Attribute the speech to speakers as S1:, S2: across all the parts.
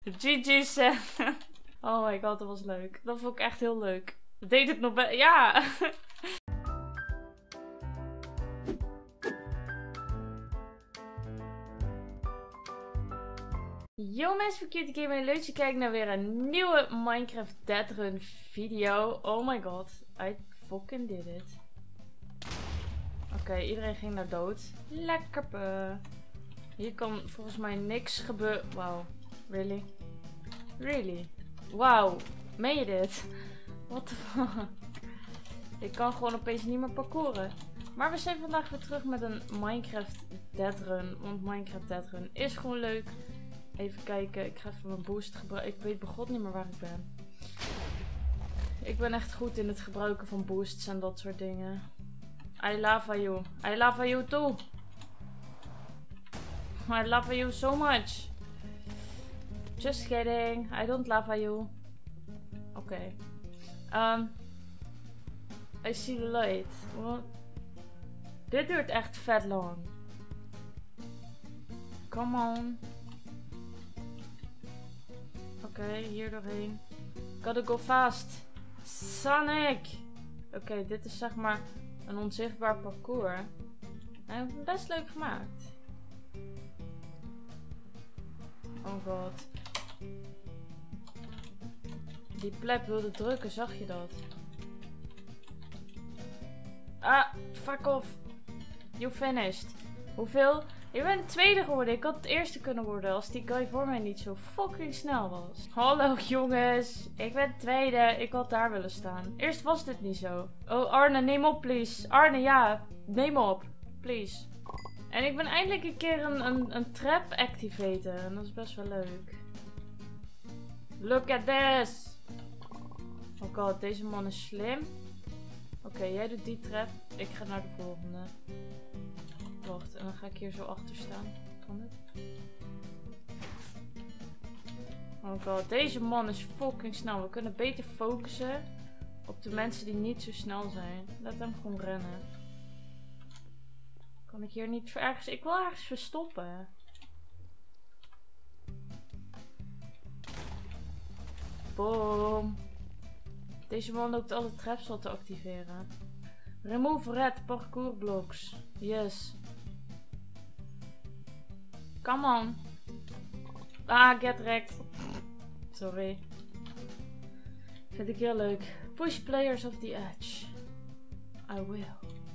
S1: GG Sam. Oh my god, dat was leuk. Dat vond ik echt heel leuk. Deed het nog bij... Ja. Yo mensen van Cutie Gaming, leuk dat je kijkt naar weer een nieuwe Minecraft Dead Run video. Oh my god, I fucking did it. Oké, iedereen ging naar dood. Lekker pe. Hier kan volgens mij niks gebeuren. Wauw, really? Really? Wauw, meen je dit? What the fuck? Ik kan gewoon opeens niet meer parcouren. Maar we zijn vandaag weer terug met een Minecraft Dead Run. Want Minecraft Dead Run is gewoon leuk. Even kijken, ik ga even mijn boost gebruiken. Ik weet begot niet meer waar ik ben. Ik ben echt goed in het gebruiken van boosts en dat soort dingen. I love you. I love you too. I love you so much. Just kidding. I don't love you. Oké. I see the light. What? Dit duurt echt vet lang. Come on. Oké, hier doorheen. Gotta go fast. Sonic! Oké, dit is zeg maar een onzichtbaar parcours. En best leuk gemaakt. Oh god. Die plek wilde drukken, zag je dat? Ah, fuck off. You finished. Hoeveel? Ik ben tweede geworden. Ik had het eerste kunnen worden als die guy voor mij niet zo fucking snel was. Hallo jongens. Ik ben tweede. Ik had daar willen staan. Eerst was dit niet zo. Oh Arne, neem op please. Arne, ja. Neem op. Please. En ik ben eindelijk een keer een trap activaten. En dat is best wel leuk. Look at this. Oh god, deze man is slim. Oké, jij doet die trap. Ik ga naar de volgende. Wacht, en dan ga ik hier zo achter staan. Kan het? Oh god, deze man is fucking snel. We kunnen beter focussen op de mensen die niet zo snel zijn. Laat hem gewoon rennen. Kan ik hier niet ergens... Ik wil ergens verstoppen. Boom. Deze man loopt alle traps al te activeren. Remove red parcours blocks. Yes. Come on. Ah, get wrecked. Sorry. Vind ik heel leuk. Push players off the edge. I will.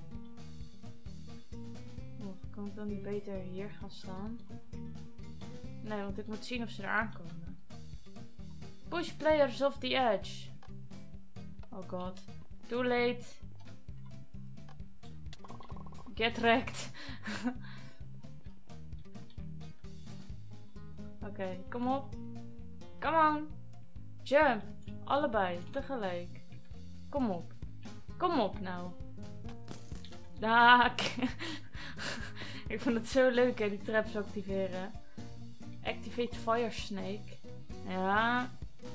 S1: Oh, kan ik dan niet beter hier gaan staan? Nee, want ik moet zien of ze er aankomen. Push players off the edge. Oh god. Too late. Get wrecked. Oké, kom op. Come on. Jump. Allebei, tegelijk. Kom op. Kom op nou. Daak. Ik vond het zo leuk hè, die traps activeren. Activate Fire Snake. Ja.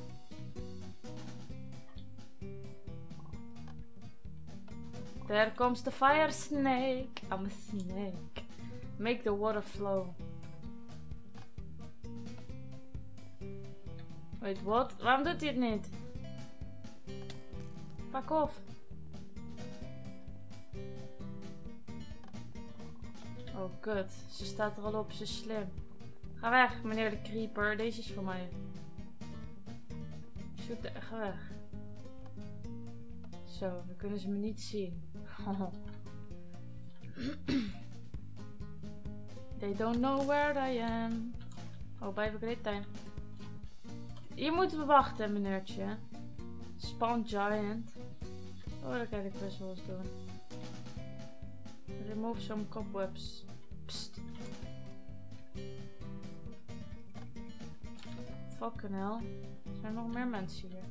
S1: There comes the fire snake. I'm a snake. Make the water flow. Wait, what? Waarom doet hij het niet? Fuck off. Oh god, ze staat er al op, ze is slim. Ga weg, meneer de creeper. Deze is voor mij. Ga weg. Zo, dan kunnen ze me niet zien. They don't know where I am. Oh, bij great time. Hier moeten we wachten, meneertje. Spawn giant. Oh, dat kan ik best wel eens doen. Remove some cobwebs. Psst. Fucking hell. Er zijn nog meer mensen hier.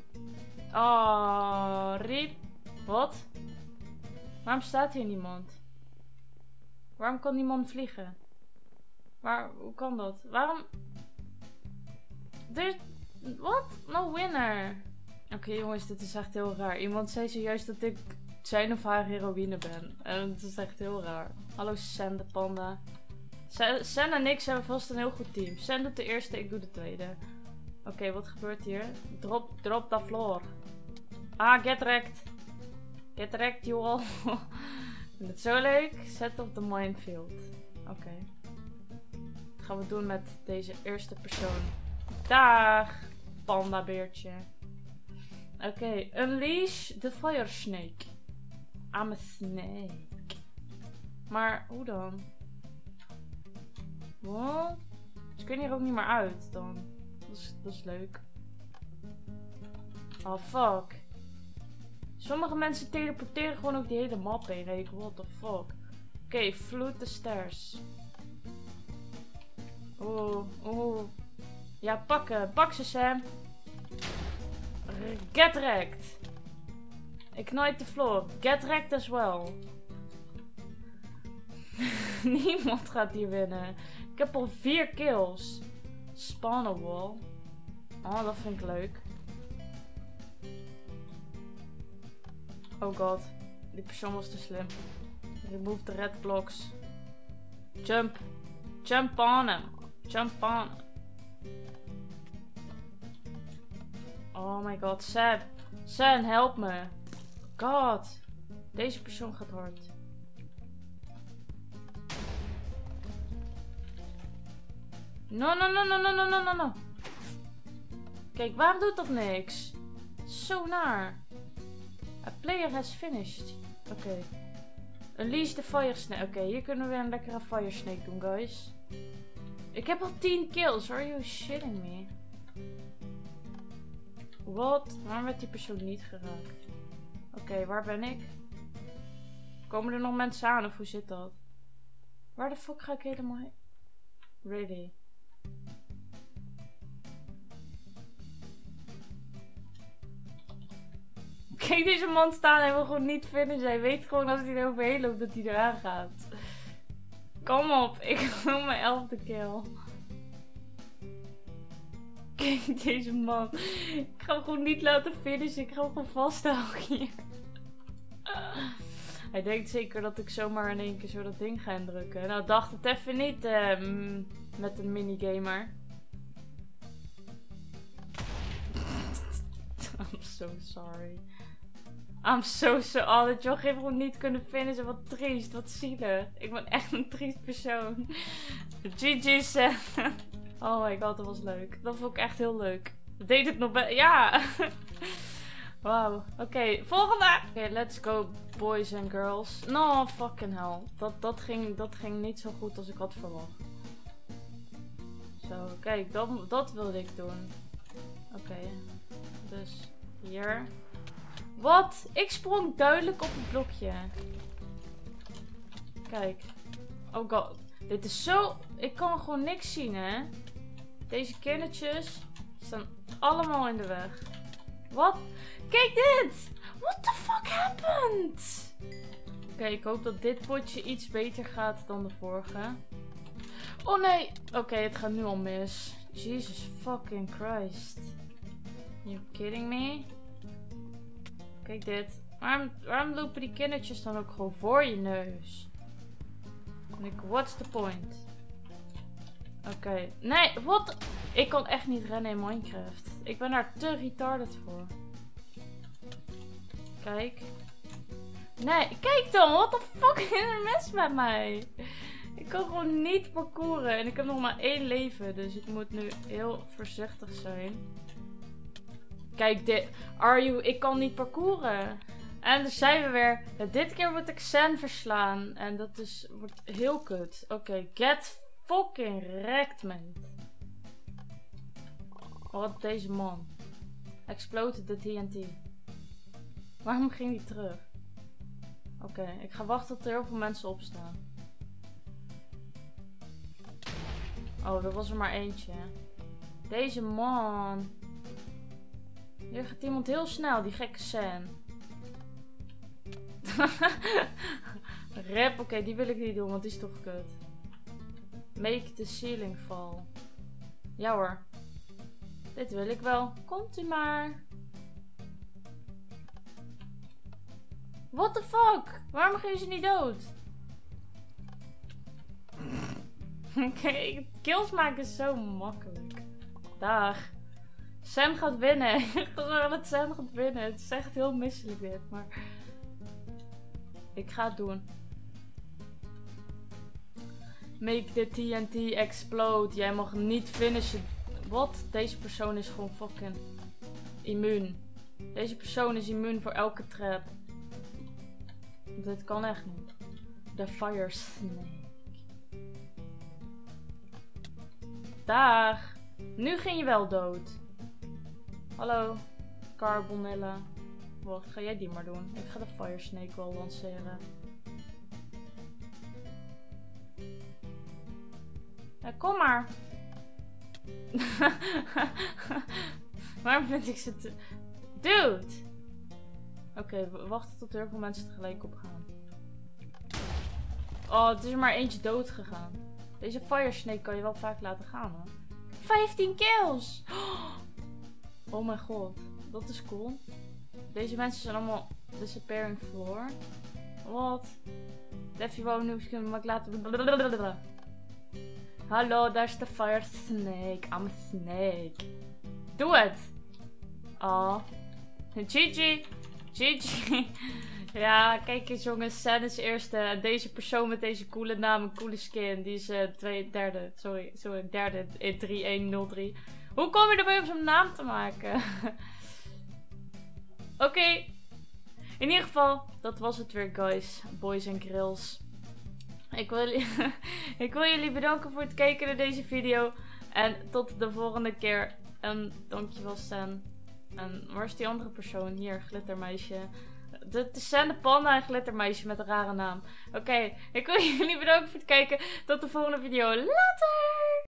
S1: Oh, riep. Wat? Waarom staat hier niemand? Waarom kan niemand vliegen? Hoe kan dat? Waarom? Wat? No winner. Oké, jongens, dit is echt heel raar. Iemand zei zojuist dat ik zijn of haar heroïne ben. En dat is echt heel raar. Hallo Sam de panda. Sen en ik zijn vast een heel goed team. Sen doet de eerste, ik doe de tweede. Oké, wat gebeurt hier? Drop the floor. Ah, get wrecked. Get wrecked, you all. Ik vind het zo leuk. Set of the minefield. Oké. Wat gaan we doen met deze eerste persoon? Dag, pandabeertje. Oké, unleash the fire snake. I'm a snake. Maar, hoe dan? Wat? Ze kunnen hier ook niet meer uit dan. Dat is leuk. Oh, fuck. Sommige mensen teleporteren gewoon over die hele map heen. What the fuck. Oké, float the stairs. Oeh. Ja, pakken. Pak ze, Sam. Get wrecked. Ignite the floor. Get wrecked as well. Niemand gaat hier winnen. Ik heb al 4 kills. Spawn a wall. Oh, dat vind ik leuk. Oh god. Die persoon was te slim. Remove the red blocks. Jump. Jump on him. Jump on. Oh my god. Sam, help me. God. Deze persoon gaat hard. No. Kijk, waarom doet dat niks? Zo naar. A player has finished. Oké. Unleash the fire snake. Oké, hier kunnen we weer een lekkere fire snake doen, guys. Ik heb al 10 kills. Are you shitting me? Wat? Waarom werd die persoon niet geraakt? Oké, waar ben ik? Komen er nog mensen aan of hoe zit dat? Waar de fuck ga ik helemaal heen? Really? Kijk, deze man staan en wil gewoon niet finishen. Hij weet gewoon als hij er overheen loopt dat hij eraan gaat. Kom op, ik wil mijn 11e kill. Kijk, deze man. Ik ga hem gewoon niet laten finishen. Ik ga hem gewoon vasthouden hier. Hij denkt zeker dat ik zomaar in één keer zo dat ding ga indrukken. Nou, dacht het even niet met een minigamer. I'm so sorry. I'm so sorry. Oh, dat je wel gewoon niet kunnen finishen. Wat triest, wat zielig. Ik ben echt een triest persoon. GG Sam. Oh my god, dat was leuk. Dat vond ik echt heel leuk. Deed het nog bij. Ja. Wauw. Oké, volgende. Oké, let's go boys and girls. No, fucking hell. Dat ging niet zo goed als ik had verwacht. Zo, kijk, dat wilde ik doen. Oké. Dus hier. Wat? Ik sprong duidelijk op het blokje. Kijk. Oh god. Dit is zo... Ik kan gewoon niks zien, hè. Deze kindertjes staan allemaal in de weg. Wat? Kijk dit! What the fuck happened? Oké, ik hoop dat dit potje iets beter gaat dan de vorige. Oh nee! Oké, het gaat nu al mis. Jesus fucking Christ. You kidding me? Kijk dit. Waarom lopen die kindertjes dan ook gewoon voor je neus? What's the point? Oké. Nee, wat? Ik kan echt niet rennen in Minecraft. Ik ben daar te retarded voor. Kijk. Nee, kijk dan. What the fuck is er mis met mij? Ik kan gewoon niet parcouren. En ik heb nog maar 1 leven. Dus ik moet nu heel voorzichtig zijn. Kijk dit. Ik kan niet parcouren. En daar zijn we weer. Dit keer moet ik Sen verslaan. En dat wordt heel kut. Oké, get fucking wrecked, man. Wat deze man. Exploded de TNT. Waarom ging hij terug? Oké, ik ga wachten tot er heel veel mensen opstaan. Oh, er was er maar eentje. Deze man. Hier gaat iemand heel snel, die gekke Sen. Rap, oké, die wil ik niet doen, want die is toch kut. Make the ceiling fall. Ja hoor. Dit wil ik wel. Komt u maar. What the fuck? Waarom ging ze niet dood? Oké, kills maken is zo makkelijk. Dag. Sam gaat winnen. Ik geloof dat Sam gaat winnen. Het is echt heel misselijk dit, maar... Ik ga het doen. Make the TNT explode. Jij mag niet finishen. Wat? Deze persoon is gewoon fucking immuun. Deze persoon is immuun voor elke trap. Dit kan echt niet. The fire snake. Dag. Nu ging je wel dood. Hallo. Carbonella. Wacht, ga jij die maar doen. Ik ga de fire snake wel lanceren. Ja, kom maar. Waarom vind ik ze te... Dude! Oké, we wachten tot heel veel mensen tegelijk opgaan. Oh, het is er maar eentje dood gegaan. Deze fire snake kan je wel vaak laten gaan, hoor. 15 kills! Oh mijn god, dat is cool. Deze mensen zijn allemaal disappearing floor. Wat? Leffie wou nu maar ik laten... Hallo, daar is de fire snake. I'm a snake. Doe het! Oh. GG. GG. Ja, kijk eens jongens. San is eerste. Deze persoon met deze coole naam en coole skin. Die is derde. Sorry, derde in 3103. Hoe kom je erbij om zo'n naam te maken? Oké. In ieder geval, dat was het weer guys. Boys en grills. Ik wil jullie bedanken voor het kijken naar deze video. En tot de volgende keer. En dankjewel San. En waar is die andere persoon? Hier, glittermeisje. Het is San de Panda en glittermeisje met een rare naam. Oké, ik wil jullie bedanken voor het kijken. Tot de volgende video. Later!